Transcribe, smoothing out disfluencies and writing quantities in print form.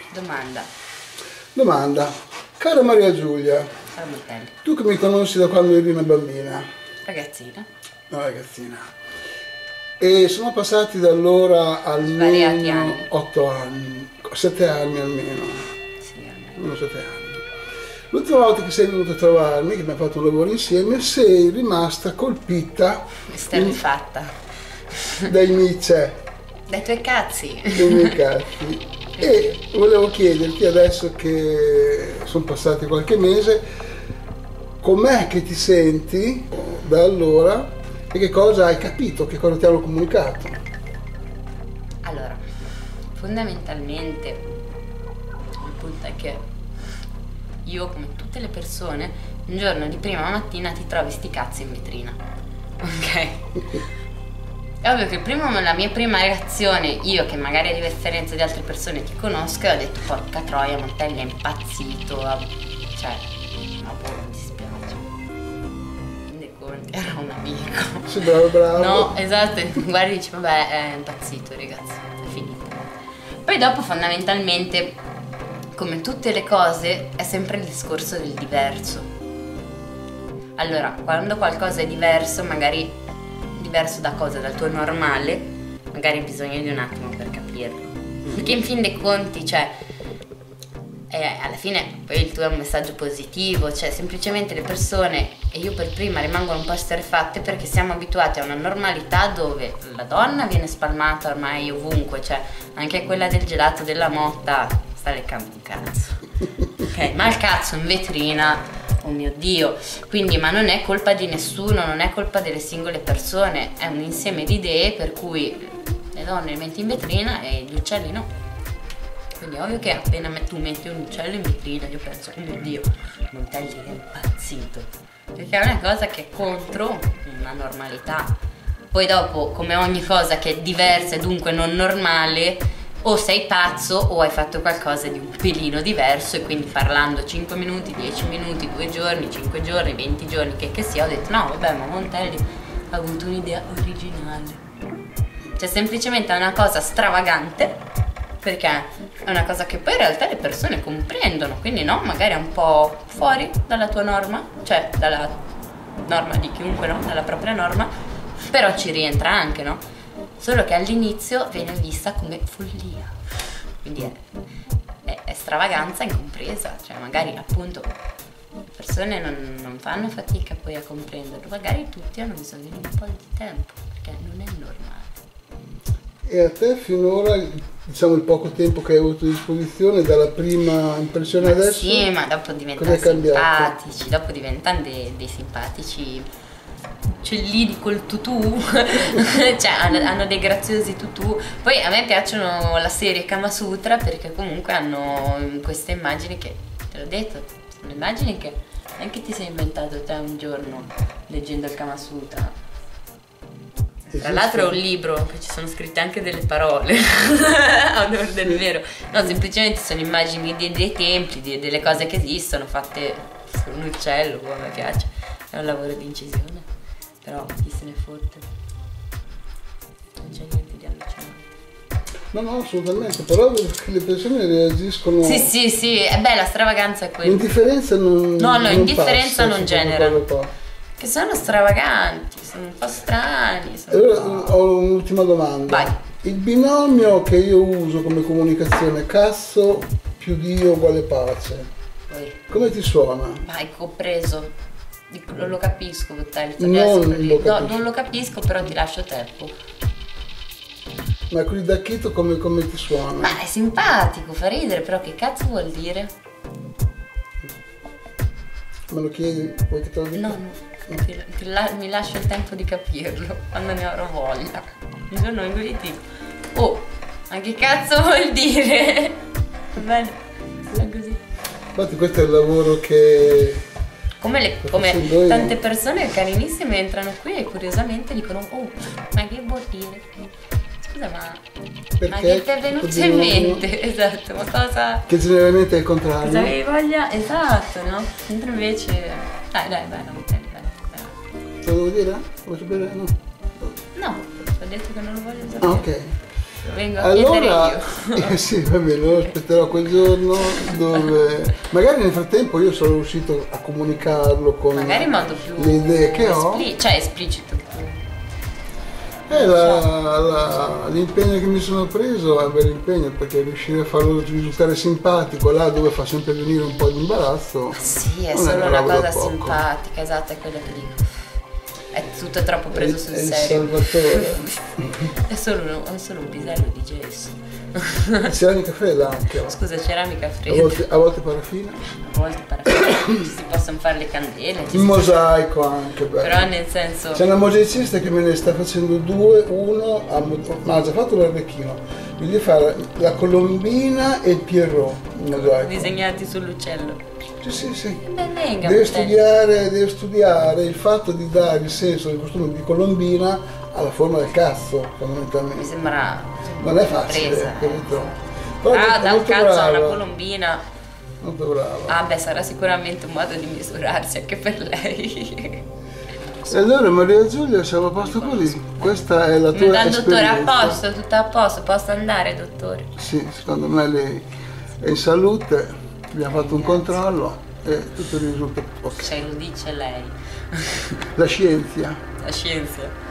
Domanda. Domanda. Cara Maria Giulia, Ciao Montelli. tu che mi conosci da quando eri una bambina, Ragazzina. no ragazzina, e sono passati da allora Svariati almeno anni. 8 anni, 7 anni almeno, Sì, almeno. almeno 7 anni. L'ultima volta che sei venuta a trovarmi, che abbiamo fatto un lavoro insieme, sei rimasta colpita Esterrefatta. dai Nietzsche, Dai tuoi cazzi. dei miei cazzi. E volevo chiederti, adesso che sono passati qualche mese, com'è che ti senti da allora e che cosa hai capito, che cosa ti hanno comunicato? Allora, fondamentalmente il punto è che io, come tutte le persone, un giorno di prima mattina ti trovi sti cazzi in vetrina. Ok? È ovvio che la mia prima reazione, io che magari a differenza di altre persone ti conosco, ho detto porca troia, Montelli è impazzito, cioè, ma poi mi dispiace. Quindi conti, era un amico. Sì, bravo. No, esatto, guardi e dici vabbè è impazzito ragazzi, è finito. Poi dopo fondamentalmente, come tutte le cose, è sempre il discorso del diverso. Allora, quando qualcosa è diverso, magari diverso da cosa? Dal tuo normale, magari hai bisogno di un attimo per capirlo. Perché in fin dei conti, cioè, alla fine poi il tuo è un messaggio positivo, cioè semplicemente le persone, e io per prima, rimangono un po' esterrefatte perché siamo abituati a una normalità dove la donna viene spalmata ormai ovunque, cioè anche quella del gelato della motta sta leccando un cazzo. Ok, ma il cazzo in vetrina, oh mio Dio, quindi ma non è colpa di nessuno, non è colpa delle singole persone, è un insieme di idee per cui le donne le metti in vetrina e gli uccelli no. Quindi è ovvio che appena tu metti un uccello in vetrina io penso, oh mio Dio, Montelli è impazzito, perché è una cosa che è contro una normalità. Poi dopo, come ogni cosa che è diversa e dunque non normale, o sei pazzo o hai fatto qualcosa di un pelino diverso, e quindi parlando 5 minuti, 10 minuti, 2 giorni, 5 giorni, 20 giorni, che sia, ho detto no vabbè, ma Montelli ha avuto un'idea originale. Cioè semplicemente è una cosa stravagante, perché è una cosa che poi in realtà le persone comprendono, quindi no, magari è un po' fuori dalla tua norma, cioè dalla norma di chiunque, no? Dalla propria norma, però ci rientra anche, no? Solo che all'inizio viene vista come follia, quindi è stravaganza incompresa, cioè magari appunto le persone non fanno fatica poi a comprenderlo, magari tutti hanno bisogno di un po' di tempo, perché non è normale. E a te finora, diciamo il poco tempo che hai avuto a disposizione, dalla prima impressione adesso? Sì, ma dopo diventano simpatici, dopo diventano dei simpatici uccellini col tutù, cioè hanno dei graziosi tutù. Poi a me piacciono la serie Kama Sutra perché comunque hanno queste immagini che, te l'ho detto, sono immagini che anche ti sei inventato te un giorno leggendo il Kama Sutra. Tra l'altro è un libro che ci sono scritte anche delle parole a onore del vero, no, semplicemente sono immagini dei templi, delle cose che esistono fatte su un uccello. A me piace, è un lavoro di incisione, però chi se ne fotte, non c'è niente di allucinante. No, assolutamente, però le persone reagiscono. Sì, la stravaganza è quella. L'indifferenza non. No, non indifferenza passa, non genera. Che sono stravaganti, sono un po' strani. Allora ho un'ultima domanda. Vai. Il binomio che io uso come comunicazione, cazzo più Dio uguale pace, come ti suona? Vai, ho preso. Non lo capisco, non lo capisco, però ti lascio tempo. Ma qui da Chito come ti suona? Ma è simpatico, fa ridere, però che cazzo vuol dire? Me lo chiedi? Vuoi che te lo dica? No. Mi lascio il tempo di capirlo quando ne avrò voglia. Un giorno vengo lì e dico, oh, ma che cazzo vuol dire? Va bene, è così. Infatti questo è il lavoro che... Come tante persone carinissime entrano qui e curiosamente dicono, oh, ma che vuol dire? Scusa, ma che ti è venuto in mente? Esatto, ma cosa... Che generalmente è il contrario. Cosa avevi voglia? Esatto, no? Mentre invece... Dai, vai. Te lo devo dire? Vuoi sapere? No. No, ho detto che non lo voglio sapere. Ah, ok. Vengo a Allora, chiedere io. sì, va bene, lo aspetterò quel giorno dove magari nel frattempo io sono riuscito a comunicarlo con Magari in modo più le idee che ho. cioè esplicito. L'impegno che mi sono preso è un bel impegno, perché riuscire a farlo risultare simpatico là dove fa sempre venire un po' di imbarazzo. Sì, è non solo una roba da cosa poco. simpatica, esatto, è quello che dico. È tutto troppo preso sul È il serio. salvatore. È solo un pisello di gesso. Ceramica fredda anche. Scusa, ceramica A fredda. volte paraffina. A volte paraffina, ci si possono fare le candele. Il mosaico anche, bello. Però nel senso. C'è una mosaicista che me ne sta facendo due, uno ha già fatto l'arlecchino, mi deve fare la colombina e il Pierrot, il mosaico. Disegnati sull'uccello. Sì. Ben venga. Deve studiare il fatto di dare il senso del costume di colombina alla forma del cazzo, Mi fondamentalmente. sembra. Non è facile, presa, capito? Però è da un molto cazzo a una brava, colombina. molto brava. Ah beh, sarà sicuramente un modo di misurarsi anche per lei. E allora Maria Giulia, siamo a posto così? Questa è la tua Dal dottore, a esperienza? posto, tutto a posto, posso andare dottore? Sì, secondo me lei è in salute, abbiamo fatto un controllo e tutto risulta ok. Ce lo dice lei, La scienza. la scienza.